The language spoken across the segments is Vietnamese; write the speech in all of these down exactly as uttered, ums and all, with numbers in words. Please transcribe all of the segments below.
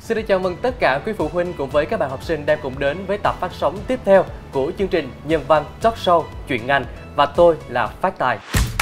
Xin được chào mừng tất cả quý phụ huynh cùng với các bạn học sinh đang cùng đến với tập phát sóng tiếp theo của chương trình Nhân văn Talk Show Chuyện Ngành và tôi là Phát Tài.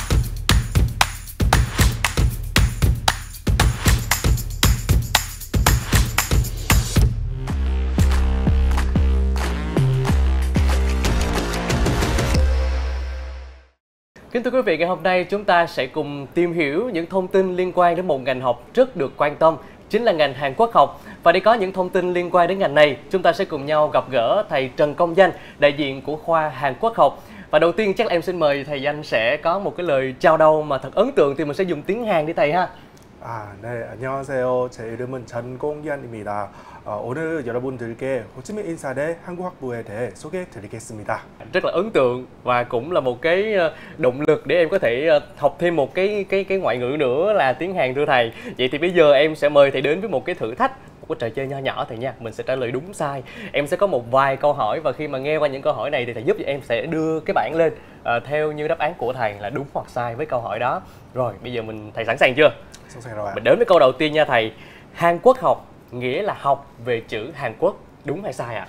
Kính thưa quý vị, ngày hôm nay chúng ta sẽ cùng tìm hiểu những thông tin liên quan đến một ngành học rất được quan tâm, chính là ngành Hàn Quốc học. Và để có những thông tin liên quan đến ngành này, chúng ta sẽ cùng nhau gặp gỡ thầy Trần Công Danh, đại diện của khoa Hàn Quốc học. Và đầu tiên chắc là em xin mời thầy Danh sẽ có một cái lời chào đầu mà thật ấn tượng thì mình sẽ dùng tiếng Hàn đi thầy ha. 아, 네, 안녕하세요. 제 이름은 전공연입니다. 어, 오늘 여러분들께 호치민 인사대 한국학부에 대해 소개해드리겠습니다. Rất là ấn tượng và cũng là một cái động lực để em có thể học thêm một cái cái cái ngoại ngữ nữa là tiếng Hàn thưa thầy. Vậy thì bây giờ em sẽ mời thầy đến với một cái thử thách, một cái trò chơi nho nhỏ thầy nha. Mình sẽ trả lời đúng sai. Em sẽ có một vài câu hỏi và khi mà nghe qua những câu hỏi này thì thầy giúp cho em sẽ đưa cái bảng lên à, theo như đáp án của thầy là đúng hoặc sai với câu hỏi đó. Rồi, bây giờ mình thầy sẵn sàng chưa? Sẵn sàng rồi ạ. Mình đến với câu đầu tiên nha thầy. Hàn Quốc học nghĩa là học về chữ Hàn Quốc, đúng hay sai ạ?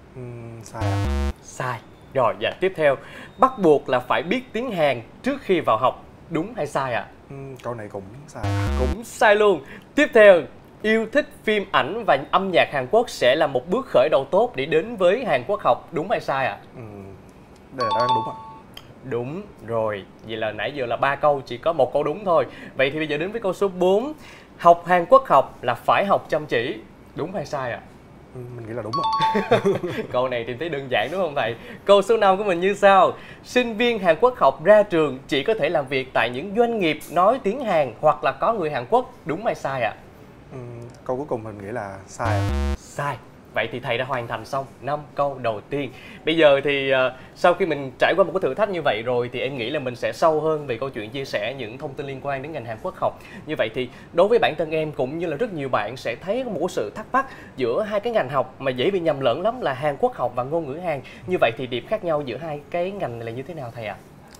Um, sai ạ. Sai. Rồi, và tiếp theo, bắt buộc là phải biết tiếng Hàn trước khi vào học, đúng hay sai ạ? Um, câu này cũng sai. Cũng sai luôn. Tiếp theo, yêu thích phim ảnh và âm nhạc Hàn Quốc sẽ là một bước khởi đầu tốt để đến với Hàn Quốc học, đúng hay sai ạ? Um, đây là đáp án đúng ạ. Đúng rồi. Vậy là nãy giờ là ba câu, chỉ có một câu đúng thôi. Vậy thì bây giờ đến với câu số bốn. Học Hàn Quốc học là phải học chăm chỉ, đúng hay sai ạ? Um, mình nghĩ là đúng ạ. Câu này thì thấy đơn giản đúng không thầy? Câu số năm của mình như sau. Sinh viên Hàn Quốc học ra trường chỉ có thể làm việc tại những doanh nghiệp nói tiếng Hàn hoặc là có người Hàn Quốc, đúng hay sai ạ? Um, câu cuối cùng mình nghĩ là sai ạ. Sai. Vậy thì thầy đã hoàn thành xong năm câu đầu tiên. Bây giờ thì uh, sau khi mình trải qua một cái thử thách như vậy rồi thì em nghĩ là mình sẽ sâu hơn về câu chuyện chia sẻ những thông tin liên quan đến ngành Hàn Quốc học. Như vậy thì đối với bản thân em cũng như là rất nhiều bạn sẽ thấy có một sự thắc mắc giữa hai cái ngành học mà dễ bị nhầm lẫn lắm là Hàn Quốc học và ngôn ngữ Hàn. Như vậy thì điểm khác nhau giữa hai cái ngành này là như thế nào thầy ạ?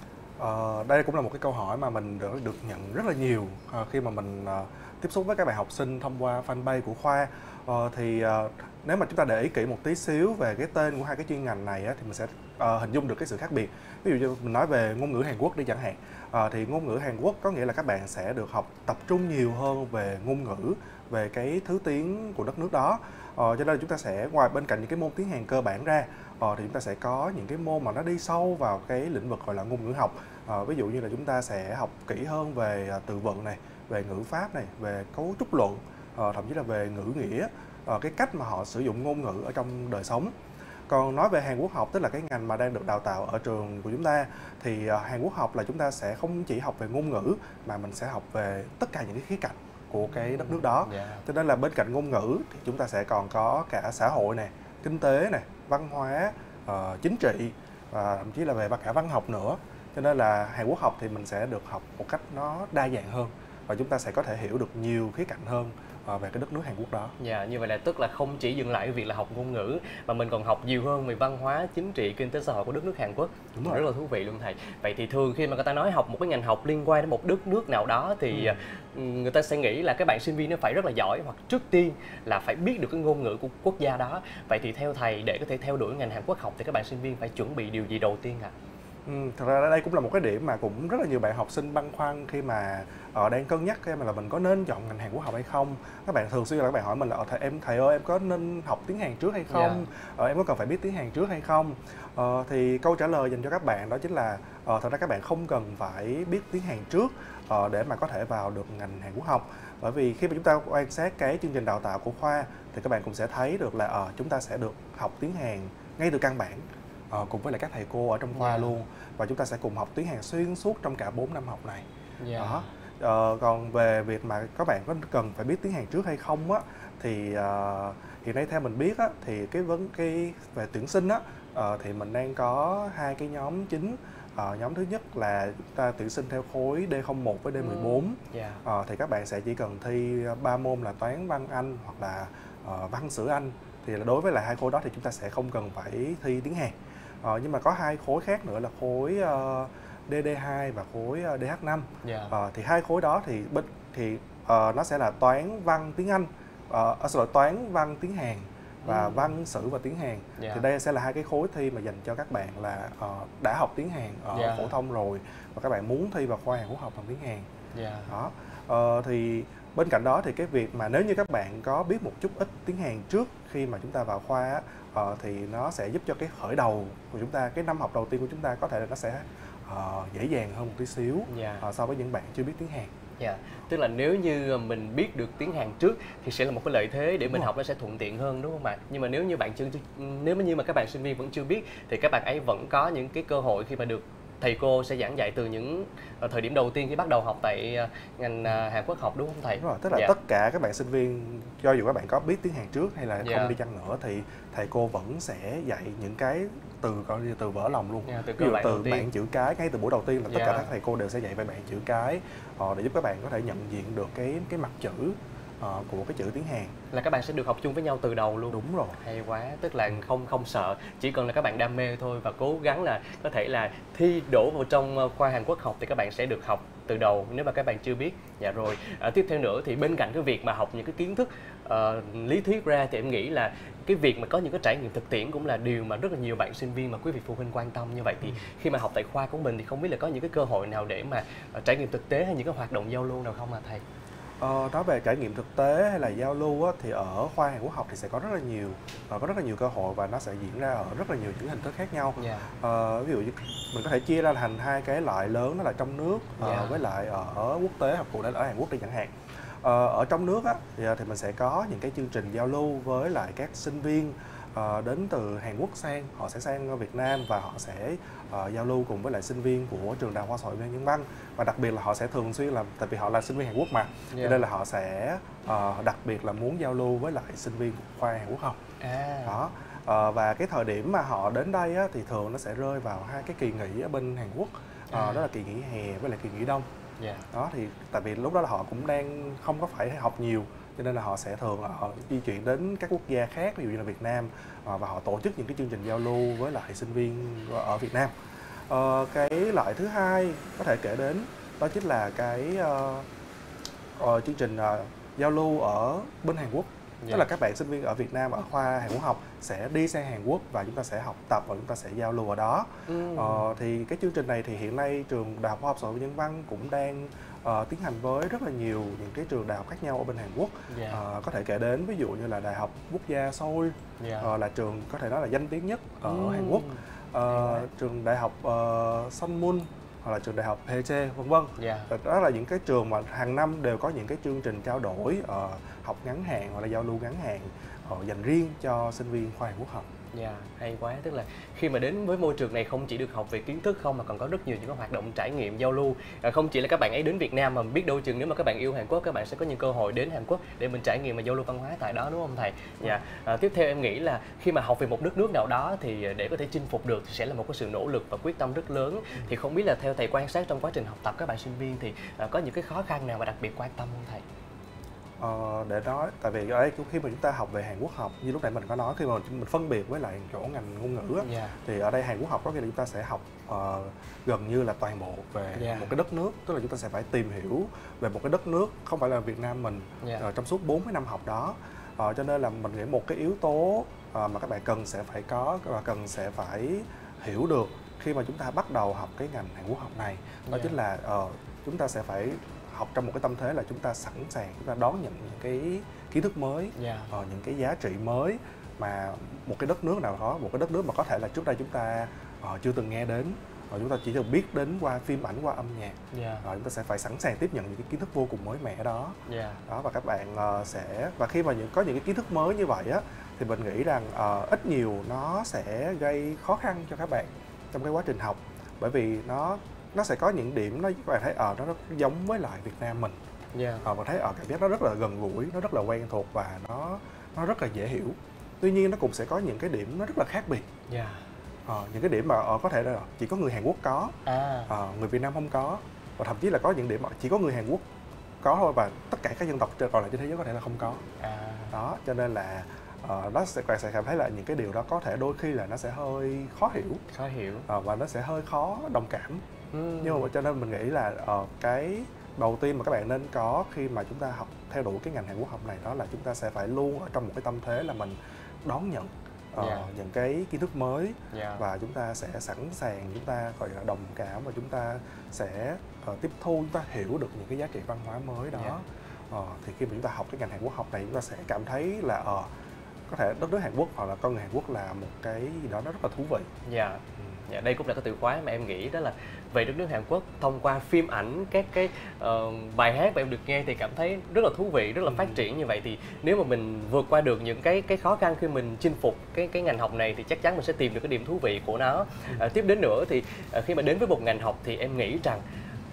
Ờ, đây cũng là một cái câu hỏi mà mình được, được nhận rất là nhiều uh, khi mà mình uh, tiếp xúc với các bạn học sinh thông qua fanpage của khoa. Ờ, thì uh, nếu mà chúng ta để ý kỹ một tí xíu về cái tên của hai cái chuyên ngành này á, thì mình sẽ uh, hình dung được cái sự khác biệt. Ví dụ như mình nói về ngôn ngữ Hàn Quốc đi chẳng hạn, uh, thì ngôn ngữ Hàn Quốc có nghĩa là các bạn sẽ được học tập trung nhiều hơn về ngôn ngữ, về cái thứ tiếng của đất nước đó. Ờ, cho nên là chúng ta sẽ ngoài bên cạnh những cái môn tiếng Hàn cơ bản ra, ờ, thì chúng ta sẽ có những cái môn mà nó đi sâu vào cái lĩnh vực gọi là ngôn ngữ học. Ờ, ví dụ như là chúng ta sẽ học kỹ hơn về uh, từ vựng này, về ngữ pháp này, về cấu trúc luận, uh, thậm chí là về ngữ nghĩa, uh, cái cách mà họ sử dụng ngôn ngữ ở trong đời sống. Còn nói về Hàn Quốc học, tức là cái ngành mà đang được đào tạo ở trường của chúng ta, thì uh, Hàn Quốc học là chúng ta sẽ không chỉ học về ngôn ngữ mà mình sẽ học về tất cả những cái khía cạnh của cái đất nước đó. Yeah. Cho nên là bên cạnh ngôn ngữ thì chúng ta sẽ còn có cả xã hội này, kinh tế này, văn hóa, uh, chính trị và thậm chí là về cả văn học nữa. Cho nên là Hàn Quốc học thì mình sẽ được học một cách nó đa dạng hơn và chúng ta sẽ có thể hiểu được nhiều khía cạnh hơn về cái đất nước Hàn Quốc đó. Dạ, yeah, như vậy là tức là không chỉ dừng lại cái việc là học ngôn ngữ mà mình còn học nhiều hơn về văn hóa, chính trị, kinh tế xã hội của đất nước Hàn Quốc. Đúng rồi. Rất là thú vị luôn thầy. Vậy thì thường khi mà người ta nói học một cái ngành học liên quan đến một đất nước nào đó thì ừ. người ta sẽ nghĩ là các bạn sinh viên nó phải rất là giỏi hoặc trước tiên là phải biết được cái ngôn ngữ của quốc gia đó. Vậy thì theo thầy để có thể theo đuổi ngành Hàn Quốc học thì các bạn sinh viên phải chuẩn bị điều gì đầu tiên ạ? À? Ừ, thật ra đây cũng là một cái điểm mà cũng rất là nhiều bạn học sinh băn khoăn khi mà ở đang cân nhắc em là mình có nên chọn ngành Hàn Quốc học hay không. Các bạn thường xuyên là các bạn hỏi mình là thầy em thầy ơi em có nên học tiếng Hàn trước hay không, yeah. ờ, em có cần phải biết tiếng Hàn trước hay không. Ờ, thì câu trả lời dành cho các bạn đó chính là ờ, thật ra các bạn không cần phải biết tiếng Hàn trước ờ, để mà có thể vào được ngành Hàn Quốc học. Bởi vì khi mà chúng ta quan sát cái chương trình đào tạo của khoa thì các bạn cũng sẽ thấy được là ờ, chúng ta sẽ được học tiếng Hàn ngay từ căn bản. Ờ, cùng với lại các thầy cô ở trong khoa yeah. luôn, và chúng ta sẽ cùng học tiếng Hàn xuyên suốt trong cả bốn năm học này. Yeah. Đó. Ờ, còn về việc mà các bạn có cần phải biết tiếng Hàn trước hay không á, thì uh, hiện nay theo mình biết á, thì cái vấn cái về tuyển sinh á, uh, thì mình đang có hai cái nhóm chính. Uh, nhóm thứ nhất là chúng ta tuyển sinh theo khối D không một với D mười bốn. Yeah. Uh, thì các bạn sẽ chỉ cần thi ba môn là toán, văn, Anh hoặc là uh, văn, sử, Anh. Thì đối với lại hai khối đó thì chúng ta sẽ không cần phải thi tiếng Hàn. Ờ, nhưng mà có hai khối khác nữa là khối uh, D D hai và khối uh, D H năm. Yeah. Ờ, thì hai khối đó thì thì uh, nó sẽ là toán, văn, tiếng Anh. uh, xin lỗi, toán, văn, tiếng Hàn và Ừ. văn, sử và tiếng Hàn. Dạ. Thì đây sẽ là hai cái khối thi mà dành cho các bạn là uh, đã học tiếng Hàn ở Dạ. phổ thông rồi và các bạn muốn thi vào khoa Hàn Quốc học bằng tiếng Hàn. Dạ. Đó. Ờ, thì bên cạnh đó thì cái việc mà nếu như các bạn có biết một chút ít tiếng Hàn trước khi mà chúng ta vào khoa á, ờ, thì nó sẽ giúp cho cái khởi đầu của chúng ta, cái năm học đầu tiên của chúng ta có thể là nó sẽ ờ, dễ dàng hơn một tí xíu Dạ. ờ, so với những bạn chưa biết tiếng Hàn. Dạ, tức là nếu như mình biết được tiếng Hàn trước thì sẽ là một cái lợi thế để Đúng mình rồi. học nó sẽ thuận tiện hơn, đúng không bạn? Nhưng mà nếu như bạn chưa nếu như mà các bạn sinh viên vẫn chưa biết thì các bạn ấy vẫn có những cái cơ hội khi mà được thầy cô sẽ giảng dạy từ những ờ, thời điểm đầu tiên khi bắt đầu học tại ờ, ngành ờ, Hàn Quốc học, đúng không thầy? Đúng rồi, tức là Dạ. tất cả các bạn sinh viên, cho dù các bạn có biết tiếng Hàn trước hay là Dạ. không đi chăng nữa thì thầy cô vẫn sẽ dạy những cái từ gọi như từ vỡ lòng luôn. Dạ, từ Ví cơ dụ bản đầu từ tiên. bạn chữ cái, ngay từ buổi đầu tiên là tất Dạ. cả các thầy cô đều sẽ dạy về bạn chữ cái ờ, để giúp các bạn có thể nhận diện được cái cái mặt chữ ờ, của cái chữ tiếng Hàn. Là các bạn sẽ được học chung với nhau từ đầu luôn. Đúng rồi. Hay quá, tức là không không sợ, chỉ cần là các bạn đam mê thôi và cố gắng là có thể là thi đỗ vào trong ờ, khoa Hàn Quốc học thì các bạn sẽ được học từ đầu nếu mà các bạn chưa biết. Dạ rồi, à, tiếp theo nữa thì bên cạnh cái việc mà học những cái kiến thức ờ, lý thuyết ra thì em nghĩ là cái việc mà có những cái trải nghiệm thực tiễn cũng là điều mà rất là nhiều bạn sinh viên mà quý vị phụ huynh quan tâm. Như vậy thì khi mà học tại khoa của mình thì không biết là có những cái cơ hội nào để mà ờ, trải nghiệm thực tế hay những cái hoạt động giao lưu nào không à thầy? Ờ, nói về trải nghiệm thực tế hay là giao lưu á, thì ở khoa Hàn Quốc học thì sẽ có rất là nhiều ờ, có rất là nhiều cơ hội và nó sẽ diễn ra ở rất là nhiều những hình thức khác nhau. Dạ. Ờ, ví dụ như mình có thể chia ra thành hai cái loại lớn, đó là trong nước ờ, Dạ. với lại ở quốc tế, hoặc cụ thể là ở Hàn Quốc đi chẳng hạn. Ờ, ở trong nước á, thì, thì mình sẽ có những cái chương trình giao lưu với lại các sinh viên ờ, đến từ Hàn Quốc sang, họ sẽ sang Việt Nam và họ sẽ ờ, giao lưu cùng với lại sinh viên của trường Đại học Khoa Xã hội và Nhân văn, và đặc biệt là họ sẽ thường xuyên làm, tại vì họ là sinh viên Hàn Quốc mà, Dạ. cho nên là họ sẽ ờ, đặc biệt là muốn giao lưu với lại sinh viên của khoa Hàn Quốc học. À. Đó. Ờ, và cái thời điểm mà họ đến đây á, thì thường nó sẽ rơi vào hai cái kỳ nghỉ ở bên Hàn Quốc. Ờ, À. đó là kỳ nghỉ hè với lại kỳ nghỉ đông. Dạ. Đó thì tại vì lúc đó là họ cũng đang không có phải học nhiều, cho nên là họ sẽ thường là họ di chuyển đến các quốc gia khác, ví dụ như là Việt Nam, ờ, và họ tổ chức những cái chương trình giao lưu với lại sinh viên ở Việt Nam. Ờ, cái loại thứ hai có thể kể đến đó chính là cái ờ, ờ, chương trình ờ, giao lưu ở bên Hàn Quốc. Dạ. Tức là các bạn sinh viên ở Việt Nam ở khoa Hàn Quốc học sẽ đi sang Hàn Quốc và chúng ta sẽ học tập và chúng ta sẽ giao lưu ở đó. Ừ. Ờ, thì cái chương trình này thì hiện nay trường Đại học Khoa học Xã hội và Nhân văn cũng đang ờ, tiến hành với rất là nhiều những cái trường đại học khác nhau ở bên Hàn Quốc. Dạ. Ờ, có thể kể đến ví dụ như là Đại học Quốc gia Seoul, Dạ. ờ, là trường có thể nói là danh tiếng nhất ở Ừ. Hàn Quốc. Ờ, Hay quá. trường Đại học uh, Sunmun hoặc là trường Đại học Haeche, vân vân. Dạ. Đó là những cái trường mà hàng năm đều có những cái chương trình trao đổi ờ, học ngắn hạn hoặc là giao lưu ngắn hạn ờ, dành riêng cho sinh viên khoa Hàn Quốc học. Dạ, hay quá. Tức là khi mà đến với môi trường này không chỉ được học về kiến thức không mà còn có rất nhiều những cái hoạt động trải nghiệm giao lưu. À, không chỉ là các bạn ấy đến Việt Nam mà biết đâu chừng nếu mà các bạn yêu Hàn Quốc các bạn sẽ có những cơ hội đến Hàn Quốc để mình trải nghiệm và giao lưu văn hóa tại đó, đúng không thầy? Dạ. À, tiếp theo em nghĩ là khi mà học về một đất nước nào đó thì để có thể chinh phục được thì sẽ là một cái sự nỗ lực và quyết tâm rất lớn. Thì không biết là theo thầy quan sát trong quá trình học tập các bạn sinh viên thì à, có những cái khó khăn nào mà đặc biệt quan tâm không thầy? Ờ, để nói, tại vì ở đây khi mà chúng ta học về Hàn Quốc học, như lúc nãy mình có nói, khi mà mình phân biệt với lại chỗ ngành ngôn ngữ á, Dạ. thì ở đây Hàn Quốc học có nghĩa là chúng ta sẽ học ờ, gần như là toàn bộ về Dạ. một cái đất nước, tức là chúng ta sẽ phải tìm hiểu về một cái đất nước không phải là Việt Nam mình Dạ. ờ, trong suốt bốn mươi năm học đó. Ờ, cho nên là mình nghĩ một cái yếu tố ờ, mà các bạn cần sẽ phải có và cần sẽ phải hiểu được khi mà chúng ta bắt đầu học cái ngành Hàn Quốc học này, đó Dạ. chính là ờ, chúng ta sẽ phải học trong một cái tâm thế là chúng ta sẵn sàng, chúng ta đón nhận những cái kiến thức mới, Dạ. ờ, những cái giá trị mới mà một cái đất nước nào đó, một cái đất nước mà có thể là trước đây chúng ta ờ, chưa từng nghe đến, và chúng ta chỉ được biết đến qua phim ảnh, qua âm nhạc. Dạ. Ờ, chúng ta sẽ phải sẵn sàng tiếp nhận những cái kiến thức vô cùng mới mẻ đó. Dạ. Đó, và các bạn ờ, sẽ và khi mà những có những cái kiến thức mới như vậy á, thì mình nghĩ rằng ờ, ít nhiều nó sẽ gây khó khăn cho các bạn trong cái quá trình học, bởi vì nó nó sẽ có những điểm nó các bạn thấy ở nó rất giống với lại Việt Nam mình. Dạ. Ờ, và thấy ở cảm giác nó rất là gần gũi, nó rất là quen thuộc và nó nó rất là dễ hiểu. Tuy nhiên nó cũng sẽ có những cái điểm nó rất là khác biệt. Dạ. Ờ, những cái điểm mà ờ, có thể là chỉ có người Hàn Quốc có, À. ờ, người Việt Nam không có, và thậm chí là có những điểm mà chỉ có người Hàn Quốc có thôi và tất cả các dân tộc còn lại trên thế giới có thể là không có. À. Đó, cho nên là uh, nó sẽ, sẽ cảm thấy là những cái điều đó có thể đôi khi là nó sẽ hơi khó hiểu, Khó hiểu. ờ, và nó sẽ hơi khó đồng cảm. Ừ. Nhưng mà cho nên mình nghĩ là ờ, cái đầu tiên mà các bạn nên có khi mà chúng ta học theo đuổi cái ngành Hàn Quốc học này, đó là chúng ta sẽ phải luôn ở trong một cái tâm thế là mình đón nhận uh, Yeah. những cái kiến thức mới, Yeah. và chúng ta sẽ sẵn sàng, chúng ta gọi là đồng cảm, và chúng ta sẽ uh, tiếp thu, chúng ta hiểu được những cái giá trị văn hóa mới đó. Yeah. uh, thì khi mà chúng ta học cái ngành Hàn Quốc học này, chúng ta sẽ cảm thấy là uh, có thể đất nước Hàn Quốc hoặc là con người Hàn Quốc là một cái gì đó nó rất là thú vị. Dạ. Ừ. Dạ, đây cũng là cái từ khóa mà em nghĩ, đó là về đất nước Hàn Quốc thông qua phim ảnh, các cái uh, bài hát mà em được nghe thì cảm thấy rất là thú vị, rất là Ừ. phát triển như vậy. Thì nếu mà mình vượt qua được những cái cái khó khăn khi mình chinh phục cái cái ngành học này thì chắc chắn mình sẽ tìm được cái điểm thú vị của nó. Ừ. Uh, tiếp đến nữa thì uh, khi mà đến với một ngành học thì em nghĩ rằng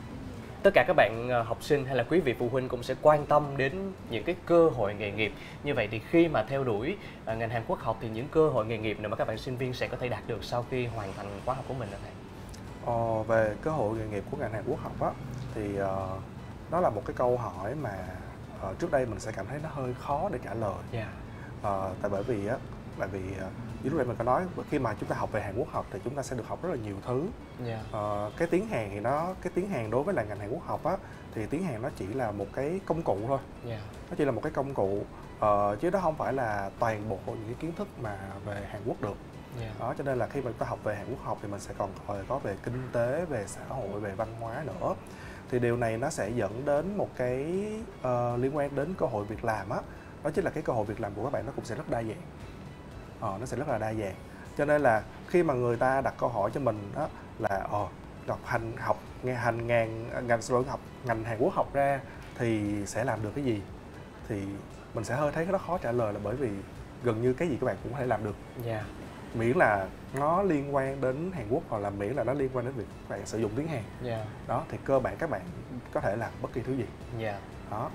tất cả các bạn uh, học sinh hay là quý vị phụ huynh cũng sẽ quan tâm đến những cái cơ hội nghề nghiệp. Như vậy thì khi mà theo đuổi uh, ngành Hàn Quốc học thì những cơ hội nghề nghiệp nào mà các bạn sinh viên sẽ có thể đạt được sau khi hoàn thành khóa học của mình là thầy? Ờ, về cơ hội nghề nghiệp của ngành Hàn Quốc học á, thì uh, đó là một cái câu hỏi mà uh, trước đây mình sẽ cảm thấy nó hơi khó để trả lời. Yeah. uh, tại bởi vì á tại vì uh, như lúc nãy mình có nói, khi mà chúng ta học về Hàn Quốc học thì chúng ta sẽ được học rất là nhiều thứ. Yeah. uh, cái tiếng Hàn thì nó cái tiếng Hàn đối với là ngành Hàn Quốc học á, thì tiếng Hàn nó chỉ là một cái công cụ thôi. Yeah. Nó chỉ là một cái công cụ, uh, chứ nó không phải là toàn bộ những cái kiến thức mà về Hàn Quốc được. Yeah. Đó, cho nên là khi mà chúng ta học về Hàn Quốc học thì mình sẽ còn có về kinh tế, về xã hội, về văn hóa nữa. Thì điều này nó sẽ dẫn đến một cái uh, liên quan đến cơ hội việc làm á. Đó chính là cái cơ hội việc làm của các bạn nó cũng sẽ rất đa dạng. Ờ, nó sẽ rất là đa dạng. Cho nên là khi mà người ta đặt câu hỏi cho mình đó là ờ học hành học nghe hành ngàn ngành học ngành Hàn Quốc học ra thì sẽ làm được cái gì, thì mình sẽ hơi thấy nó khó trả lời, là bởi vì gần như cái gì các bạn cũng có thể làm được. Yeah. Miễn là nó liên quan đến Hàn Quốc, hoặc là miễn là nó liên quan đến việc các bạn sử dụng tiếng Hàn. Yeah. Đó, thì cơ bản các bạn có thể làm bất kỳ thứ gì. Yeah. Đó.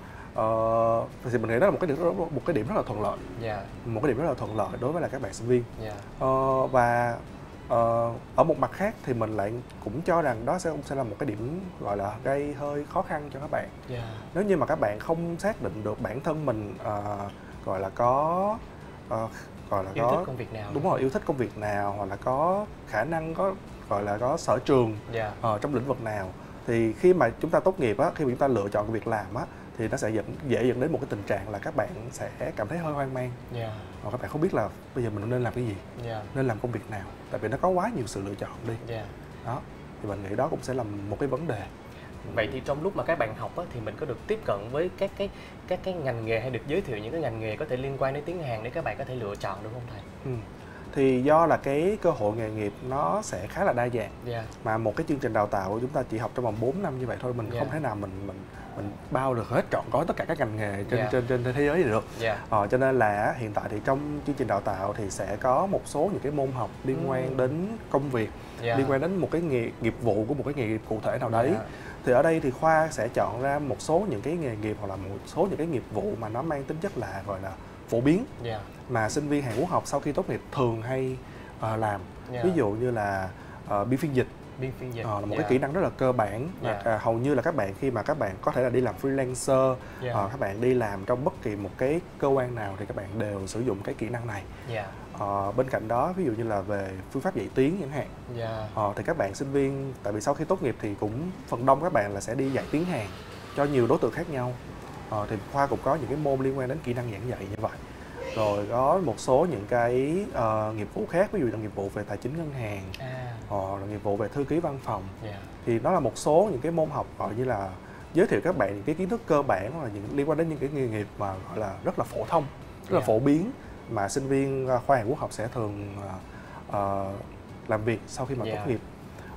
Ờ, thì mình nghĩ đó là một cái điểm một cái điểm rất là thuận lợi. Yeah. Một cái điểm rất là thuận lợi đối với là các bạn sinh viên. Yeah. Ờ, và ờ, ở một mặt khác thì mình lại cũng cho rằng đó sẽ sẽ là một cái điểm gọi là gây hơi khó khăn cho các bạn. Yeah. Nếu như mà các bạn không xác định được bản thân mình uh, gọi là có uh, gọi là Yêu có thích công việc nào? đúng rồi, yêu thích công việc nào, hoặc là có khả năng, có gọi là có sở trường Yeah. uh, trong lĩnh vực nào, thì khi mà chúng ta tốt nghiệp á, khi mà chúng ta lựa chọn cái việc làm á, thì nó sẽ dẫn dễ dẫn đến một cái tình trạng là các bạn sẽ cảm thấy hơi hoang mang. Yeah. Và các bạn không biết là bây giờ mình nên làm cái gì, Yeah. nên làm công việc nào, tại vì nó có quá nhiều sự lựa chọn đi. Yeah. Đó, thì mình nghĩ đó cũng sẽ là một cái vấn đề. Vậy thì trong lúc mà các bạn học á, thì mình có được tiếp cận với các cái các cái ngành nghề, hay được giới thiệu những cái ngành nghề có thể liên quan đến tiếng Hàn để các bạn có thể lựa chọn được không thầy? Ừ. Thì do là cái cơ hội nghề nghiệp nó sẽ khá là đa dạng. Yeah. Mà một cái chương trình đào tạo của chúng ta chỉ học trong vòng bốn năm như vậy thôi, mình Yeah. không thể nào mình mình mình bao được hết trọn gói tất cả các ngành nghề trên Yeah. trên trên thế giới gì được. Yeah. Ờ, cho nên là hiện tại thì trong chương trình đào tạo thì sẽ có một số những cái môn học liên Mm. quan đến công việc, Yeah. liên quan đến một cái nghề nghiệp vụ của một cái nghề nghiệp cụ thể nào đấy. Yeah. Thì ở đây thì khoa sẽ chọn ra một số những cái nghề nghiệp hoặc là một số những cái nghiệp vụ mà nó mang tính chất là gọi là phổ biến, Yeah. mà sinh viên Hàn Quốc học sau khi tốt nghiệp thường hay uh, làm. Yeah. Ví dụ như là uh, biên phiên dịch. Biên phiên dịch. Ờ, là một Yeah. cái kỹ năng rất là cơ bản. Yeah. À, hầu như là các bạn khi mà các bạn có thể là đi làm freelancer, Yeah. ờ, các bạn đi làm trong bất kỳ một cái cơ quan nào thì các bạn đều sử dụng cái kỹ năng này. Yeah. Ờ, bên cạnh đó, ví dụ như là về phương pháp dạy tiếng chẳng hạn, Yeah. ờ, thì các bạn sinh viên, tại vì sau khi tốt nghiệp thì cũng phần đông các bạn là sẽ đi dạy tiếng Hàn cho nhiều đối tượng khác nhau. Ờ, thì khoa cũng có những cái môn liên quan đến kỹ năng giảng dạy như vậy. Rồi có một số những cái uh, nghiệp vụ khác, ví dụ là nghiệp vụ về tài chính ngân hàng, À. hoặc là nghiệp vụ về thư ký văn phòng. Yeah. Thì nó là một số những cái môn học gọi như là giới thiệu các bạn những cái kiến thức cơ bản, hoặc là những liên quan đến những cái nghề nghiệp mà gọi là rất là phổ thông, rất là Yeah. phổ biến, mà sinh viên uh, khoa Hàn Quốc học sẽ thường uh, uh, làm việc sau khi mà Yeah. tốt nghiệp.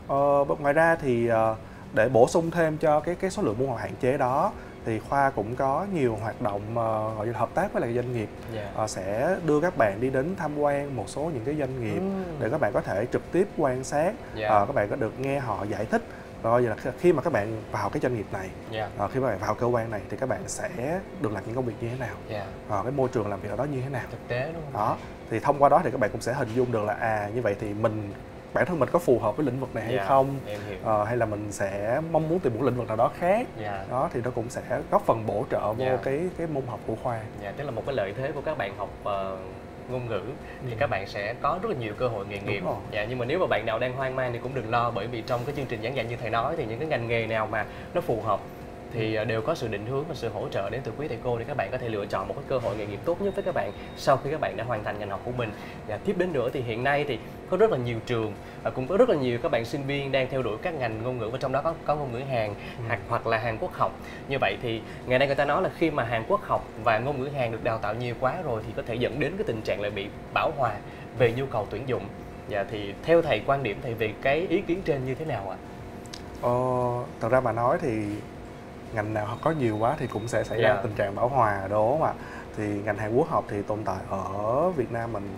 Uh, ngoài ra thì uh, để bổ sung thêm cho cái cái số lượng môn học hạn chế đó, thì khoa cũng có nhiều hoạt động uh, gọi như là hợp tác với lại doanh nghiệp. Yeah. uh, sẽ đưa các bạn đi đến tham quan một số những cái doanh nghiệp Mm. để các bạn có thể trực tiếp quan sát, Yeah. uh, các bạn có được nghe họ giải thích. Rồi giờ là khi mà các bạn vào cái doanh nghiệp này, Yeah. uh, khi mà bạn vào cơ quan này thì các bạn sẽ được làm những công việc như thế nào, Yeah. uh, cái môi trường làm việc ở đó như thế nào. Thực tế đúng không? Đó, thì thông qua đó thì các bạn cũng sẽ hình dung được là à như vậy thì mình bản thân mình có phù hợp với lĩnh vực này hay Yeah. không, Em hiểu. ờ, hay là mình sẽ mong muốn tìm một lĩnh vực nào đó khác. Yeah. Đó thì nó cũng sẽ góp phần bổ trợ vô Yeah. cái cái môn học của khoa. Dạ, tức là một cái lợi thế của các bạn học uh, ngôn ngữ thì Ừ. các bạn sẽ có rất là nhiều cơ hội nghề nghiệp. rồi. Dạ, nhưng mà nếu mà bạn nào đang hoang mang thì cũng đừng lo, bởi vì trong cái chương trình giảng dạy như thầy nói thì những cái ngành nghề nào mà nó phù hợp thì đều có sự định hướng và sự hỗ trợ đến từ quý thầy cô để các bạn có thể lựa chọn một cái cơ hội nghề nghiệp tốt nhất với các bạn sau khi các bạn đã hoàn thành ngành học của mình. Và tiếp đến nữa thì hiện nay thì có rất là nhiều trường và cũng có rất là nhiều các bạn sinh viên đang theo đuổi các ngành ngôn ngữ, và trong đó có, có ngôn ngữ Hàn ừ. hoặc hoặc là Hàn Quốc học. Như vậy thì ngày nay người ta nói là khi mà Hàn Quốc học và ngôn ngữ Hàn được đào tạo nhiều quá rồi thì có thể dẫn đến cái tình trạng là bị bão hòa về nhu cầu tuyển dụng. Dạ, thì theo thầy, quan điểm thầy về cái ý kiến trên như thế nào ạ? Ờ, thật ra mà nói thì ngành nào có nhiều quá thì cũng sẽ xảy ra yeah. tình trạng bão hòa đó mà. Thì ngành Hàn Quốc học thì tồn tại ở Việt Nam mình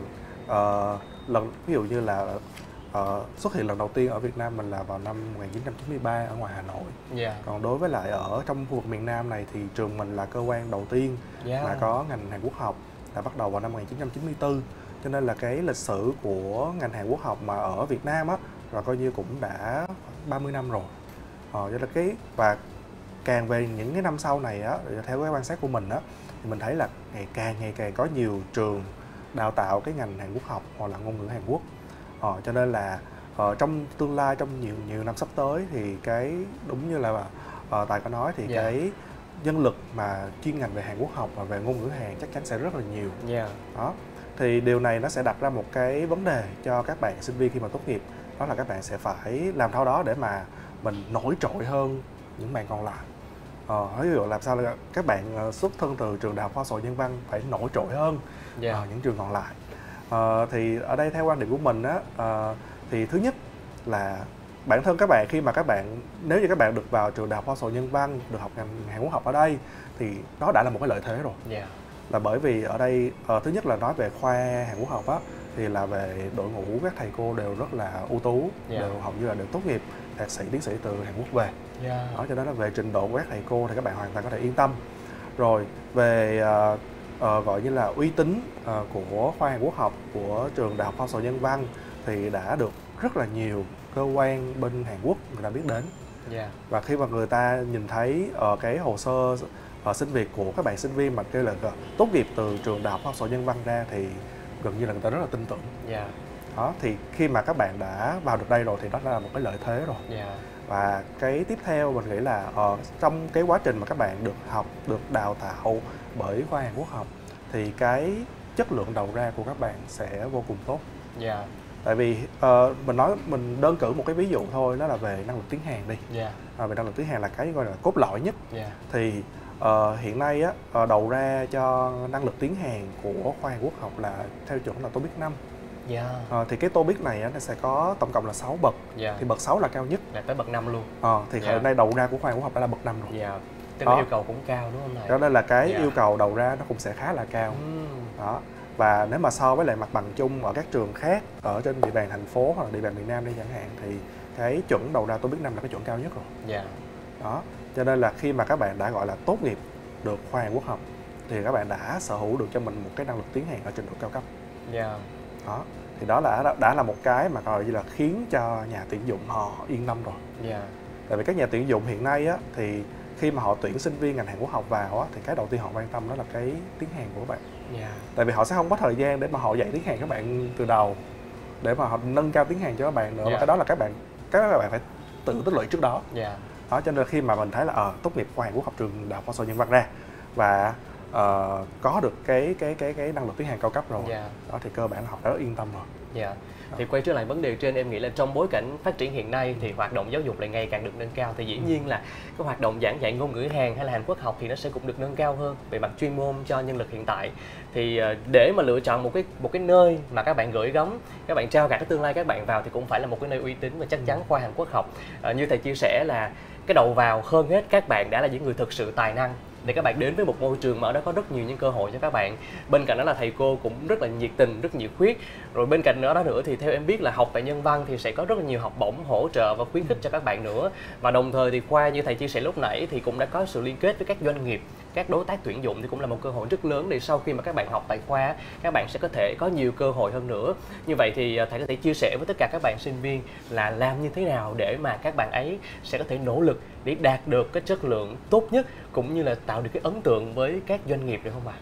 uh, lần ví dụ như là uh, xuất hiện lần đầu tiên ở Việt Nam mình là vào năm một nghìn chín trăm chín mươi ba ở ngoài Hà Nội. Yeah. Còn đối với lại ở trong khu vực miền Nam này thì trường mình là cơ quan đầu tiên yeah. là có ngành Hàn Quốc học, là bắt đầu vào năm một nghìn chín trăm chín mươi tư. Cho nên là cái lịch sử của ngành Hàn Quốc học mà ở Việt Nam á là coi như cũng đã ba mươi năm rồi. Ờ, là cái và càng về những cái năm sau này á, theo cái quan sát của mình á, thì mình thấy là ngày càng ngày càng có nhiều trường đào tạo cái ngành Hàn Quốc học hoặc là ngôn ngữ Hàn Quốc. Ờ, cho nên là ờ, trong tương lai, trong nhiều nhiều năm sắp tới thì cái đúng như là ờ, Tài có nói thì yeah. cái nhân lực mà chuyên ngành về Hàn Quốc học và về ngôn ngữ Hàn chắc chắn sẽ rất là nhiều. Yeah. Đó. Thì điều này nó sẽ đặt ra một cái vấn đề cho các bạn sinh viên khi mà tốt nghiệp, đó là các bạn sẽ phải làm thao đó để mà mình nổi trội hơn những bạn còn lại. Ờ, ví dụ làm sao là các bạn xuất thân từ trường Đại học Khoa Sổ Nhân Văn phải nổi trội hơn yeah. uh, những trường còn lại. Uh, thì ở đây theo quan điểm của mình á, uh, thì thứ nhất là bản thân các bạn khi mà các bạn nếu như các bạn được vào trường Đại học Khoa Sổ Nhân Văn, được học ngành Hàn Quốc học ở đây thì đó đã là một cái lợi thế rồi. Yeah. Là bởi vì ở đây uh, thứ nhất là nói về khoa Hàn Quốc học á, thì là về đội ngũ các thầy cô đều rất là ưu tú, yeah. đều hầu như là đều tốt nghiệp thạc sĩ, tiến sĩ từ Hàn Quốc về. Yeah. Đó, cho nên là về trình độ của các thầy cô thì các bạn hoàn toàn có thể yên tâm. Rồi về uh, uh, gọi như là uy tín uh, của khoa Hàn Quốc học của trường Đại học Khoa Sổ Nhân Văn thì đã được rất là nhiều cơ quan bên Hàn Quốc người ta biết đến. Yeah. Và khi mà người ta nhìn thấy uh, cái hồ sơ uh, xin việc của các bạn sinh viên mà kêu là uh, tốt nghiệp từ trường Đại học Khoa Sổ Nhân Văn ra thì gần như là người ta rất là tin tưởng. Yeah. Đó, thì khi mà các bạn đã vào được đây rồi thì đó là một cái lợi thế rồi. Yeah. Và cái tiếp theo mình nghĩ là uh, trong cái quá trình mà các bạn được học, được đào tạo bởi khoa Hàn Quốc học thì cái chất lượng đầu ra của các bạn sẽ vô cùng tốt. Yeah. Tại vì uh, mình nói mình đơn cử một cái ví dụ thôi, đó là về năng lực tiếng Hàn đi. Yeah. Uh, về năng lực tiếng Hàn là cái gọi là cốt lõi nhất. Yeah. Thì uh, hiện nay á, uh, đầu ra cho năng lực tiếng Hàn của khoa Hàn Quốc học là theo chuẩn là TOEIC năm. Yeah. À, thì cái TOEIC này á, nó sẽ có tổng cộng là sáu bậc. Yeah. Thì bậc sáu là cao nhất, là tới bậc năm luôn. À, thì yeah. hiện nay đầu ra của khoa Hàn Quốc học đã là bậc năm rồi. Yeah. Tức là yêu cầu cũng cao đúng không này? Đó nên là cái yeah. yêu cầu đầu ra nó cũng sẽ khá là cao. Mm. Đó. Và nếu mà so với lại mặt bằng chung ở các trường khác ở trên địa bàn thành phố hoặc là địa bàn miền Nam đi chẳng hạn thì cái chuẩn đầu ra TOEIC năm là cái chuẩn cao nhất rồi. Yeah. Đó. Cho nên là khi mà các bạn đã gọi là tốt nghiệp được khoa Hàn Quốc học thì các bạn đã sở hữu được cho mình một cái năng lực tiếng Hàn ở trình độ cao cấp. Yeah. Đó. Thì đó là đã là một cái mà gọi như là khiến cho nhà tuyển dụng họ yên tâm rồi. Yeah. Tại vì các nhà tuyển dụng hiện nay á, thì khi mà họ tuyển sinh viên ngành Hàn Quốc học vào á, thì cái đầu tiên họ quan tâm đó là cái tiếng Hàn của các bạn. Yeah. Tại vì họ sẽ không có thời gian để mà họ dạy tiếng Hàn các bạn từ đầu, để mà họ nâng cao tiếng Hàn cho các bạn nữa. Yeah. Và cái đó là các bạn các bạn phải tự tích lũy trước đó. Yeah. Đó, cho nên khi mà mình thấy là ờ, tốt nghiệp khoa Hàn Quốc học trường Đại học Khoa Sổ Nhân Văn ra và uh, có được cái cái cái cái năng lực tiếng Hàn cao cấp rồi, yeah. đó thì cơ bản là họ đã rất yên tâm rồi. Yeah. Thì quay trở lại vấn đề trên, em nghĩ là trong bối cảnh phát triển hiện nay thì hoạt động giáo dục lại ngày càng được nâng cao, thì dĩ nhiên là cái hoạt động giảng dạy ngôn ngữ Hàn hay là Hàn Quốc học thì nó sẽ cũng được nâng cao hơn về mặt chuyên môn cho nhân lực hiện tại. Thì để mà lựa chọn một cái một cái nơi mà các bạn gửi gắm, các bạn trao gặt cái tương lai các bạn vào thì cũng phải là một cái nơi uy tín, và chắc chắn khoa Hàn Quốc học à, như thầy chia sẻ là cái đầu vào hơn hết các bạn đã là những người thực sự tài năng để các bạn đến với một môi trường mà ở đó có rất nhiều những cơ hội cho các bạn. Bên cạnh đó là thầy cô cũng rất là nhiệt tình, rất nhiệt huyết. Rồi bên cạnh đó nữa thì theo em biết là học tại Nhân Văn thì sẽ có rất là nhiều học bổng hỗ trợ và khuyến khích cho các bạn nữa. Và đồng thời thì khoa như thầy chia sẻ lúc nãy thì cũng đã có sự liên kết với các doanh nghiệp, các đối tác tuyển dụng, thì cũng là một cơ hội rất lớn để sau khi mà các bạn học tại khoa các bạn sẽ có thể có nhiều cơ hội hơn nữa. Như vậy thì thầy có thể chia sẻ với tất cả các bạn sinh viên là làm như thế nào để mà các bạn ấy sẽ có thể nỗ lực để đạt được cái chất lượng tốt nhất cũng như là tạo được cái ấn tượng với các doanh nghiệp được không ạ?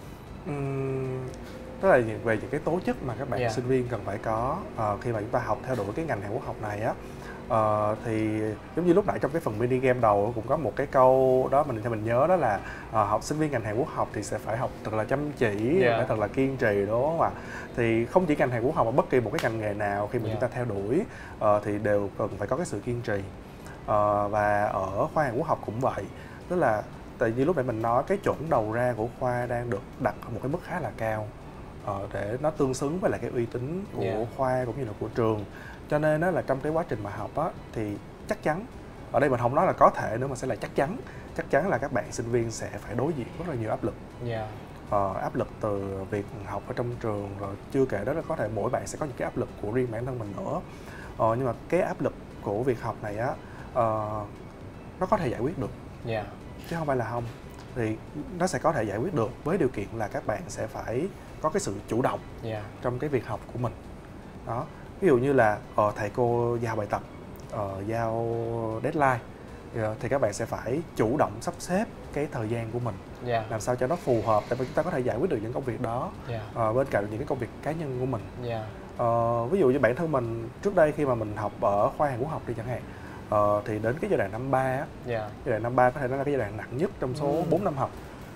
Uhm, tức là về những cái tố chất mà các bạn yeah. sinh viên cần phải có uh, khi mà chúng ta học theo đuổi cái ngành Hàn Quốc học này á, Ờ, thì giống như lúc nãy trong cái phần mini game đầu cũng có một cái câu đó mình cho mình nhớ, đó là ờ, học sinh viên ngành Hàn Quốc học thì sẽ phải học thật là chăm chỉ, Dạ. phải thật là kiên trì, đúng không ạ? Thì không chỉ ngành Hàn Quốc học mà bất kỳ một cái ngành nghề nào khi mà Dạ. chúng ta theo đuổi ờ, thì đều cần phải có cái sự kiên trì. Ờ, và ở khoa Hàn Quốc học cũng vậy, tức là tại vì lúc nãy mình nói cái chuẩn đầu ra của khoa đang được đặt ở một cái mức khá là cao, ờ, để nó tương xứng với lại cái uy tín của Dạ. khoa cũng như là của trường. Cho nên đó là trong cái quá trình mà học á thì chắc chắn, ở đây mình không nói là có thể nữa mà sẽ là chắc chắn, chắc chắn là các bạn sinh viên sẽ phải đối diện rất là nhiều áp lực. Dạ. Ờ, áp lực từ việc học ở trong trường, rồi chưa kể đó là có thể mỗi bạn sẽ có những cái áp lực của riêng bản thân mình nữa. Ờ, nhưng mà cái áp lực của việc học này á, ờ, nó có thể giải quyết được, Dạ. chứ không phải là không. Thì nó sẽ có thể giải quyết được với điều kiện là các bạn sẽ phải có cái sự chủ động Dạ. trong cái việc học của mình. Đó, ví dụ như là ờ, thầy cô giao bài tập, ờ, giao deadline, ờ, thì các bạn sẽ phải chủ động sắp xếp cái thời gian của mình Dạ. làm sao cho nó phù hợp để mà chúng ta có thể giải quyết được những công việc đó, Dạ. ờ, bên cạnh những cái công việc cá nhân của mình. Dạ. Ờ, ví dụ như bản thân mình trước đây khi mà mình học ở khoa Hàn Quốc học đi chẳng hạn, ờ, thì đến cái giai đoạn năm ba á, Dạ. giai đoạn năm ba có thể nói là cái giai đoạn nặng nhất trong số Ừ. bốn năm học,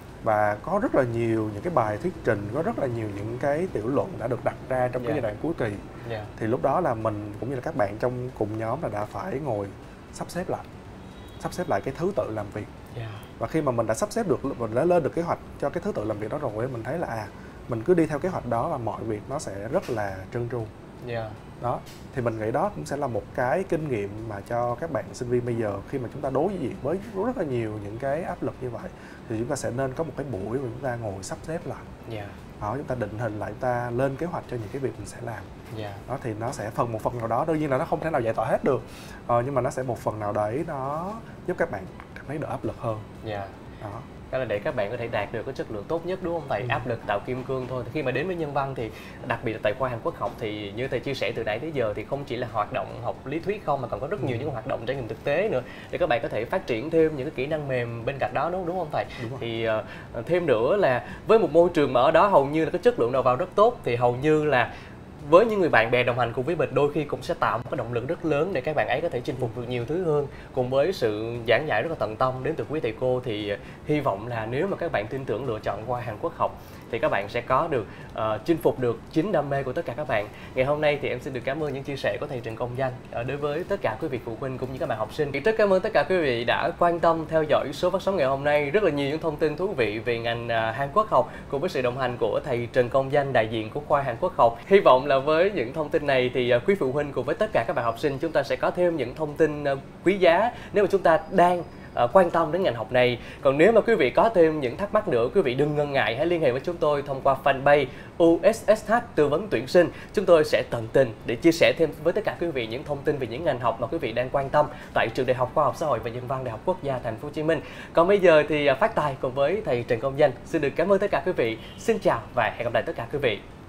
và có rất là nhiều những cái bài thuyết trình, có rất là nhiều những cái tiểu luận đã được đặt ra trong cái Dạ. giai đoạn cuối kỳ. Dạ. Thì lúc đó là mình cũng như là các bạn trong cùng nhóm là đã phải ngồi sắp xếp lại sắp xếp lại cái thứ tự làm việc. Dạ. Và khi mà mình đã sắp xếp được, mình đã lên được kế hoạch cho cái thứ tự làm việc đó rồi, mình thấy là à, mình cứ đi theo kế hoạch đó và mọi việc nó sẽ rất là trơn tru. Dạ. Đó, thì mình nghĩ đó cũng sẽ là một cái kinh nghiệm mà cho các bạn sinh viên bây giờ, khi mà chúng ta đối diện với rất là nhiều những cái áp lực như vậy, thì chúng ta sẽ nên có một cái buổi mà chúng ta ngồi sắp xếp lại. Dạ. Đó, chúng ta định hình lại, chúng ta lên kế hoạch cho những cái việc mình sẽ làm. Dạ. Đó, thì nó sẽ phần một phần nào đó, đương nhiên là nó không thể nào giải tỏa hết được, ờ, nhưng mà nó sẽ một phần nào đấy nó giúp các bạn cảm thấy đỡ áp lực hơn. Dạ. Đó. Đó là để các bạn có thể đạt được cái chất lượng tốt nhất, đúng không thầy? Ừ. Áp lực tạo kim cương thôi. Thì khi mà đến với nhân văn thì đặc biệt là tại khoa Hàn Quốc học thì như thầy chia sẻ từ nãy tới giờ thì không chỉ là hoạt động học lý thuyết không, mà còn có rất nhiều Ừ. những hoạt động trải nghiệm thực tế nữa để các bạn có thể phát triển thêm những cái kỹ năng mềm bên cạnh đó, đúng đúng không thầy? Đúng rồi. Thì uh, thêm nữa là với một môi trường mà ở đó hầu như là cái chất lượng đầu vào rất tốt, thì hầu như là với những người bạn bè đồng hành cùng với mình đôi khi cũng sẽ tạo một cái động lực rất lớn để các bạn ấy có thể chinh phục được nhiều thứ hơn. Cùng với sự giảng dạy rất là tận tâm đến từ quý thầy cô thì hy vọng là nếu mà các bạn tin tưởng lựa chọn khoa Hàn Quốc học thì các bạn sẽ có được uh, chinh phục được chính đam mê của tất cả các bạn. Ngày hôm nay thì em xin được cảm ơn những chia sẻ của thầy Trần Công Danh uh, đối với tất cả quý vị phụ huynh cũng như các bạn học sinh. Rất cảm ơn tất cả quý vị đã quan tâm theo dõi số phát sóng ngày hôm nay. Rất là nhiều những thông tin thú vị về ngành uh, Hàn Quốc học cùng với sự đồng hành của thầy Trần Công Danh, đại diện của khoa Hàn Quốc học. Hy vọng là với những thông tin này thì uh, quý phụ huynh cùng với tất cả các bạn học sinh chúng ta sẽ có thêm những thông tin uh, quý giá nếu mà chúng ta đang Uh, quan tâm đến ngành học này. Còn nếu mà quý vị có thêm những thắc mắc nữa, quý vị đừng ngần ngại hãy liên hệ với chúng tôi thông qua fanpage u ét ét hát tư vấn tuyển sinh. Chúng tôi sẽ tận tình để chia sẻ thêm với tất cả quý vị những thông tin về những ngành học mà quý vị đang quan tâm tại trường Đại học Khoa học Xã hội và Nhân văn Đại học Quốc gia Thành phố Hồ Chí Minh. Còn bây giờ thì uh, phát tài cùng với thầy Trần Công Danh xin được cảm ơn tất cả quý vị. Xin chào và hẹn gặp lại tất cả quý vị.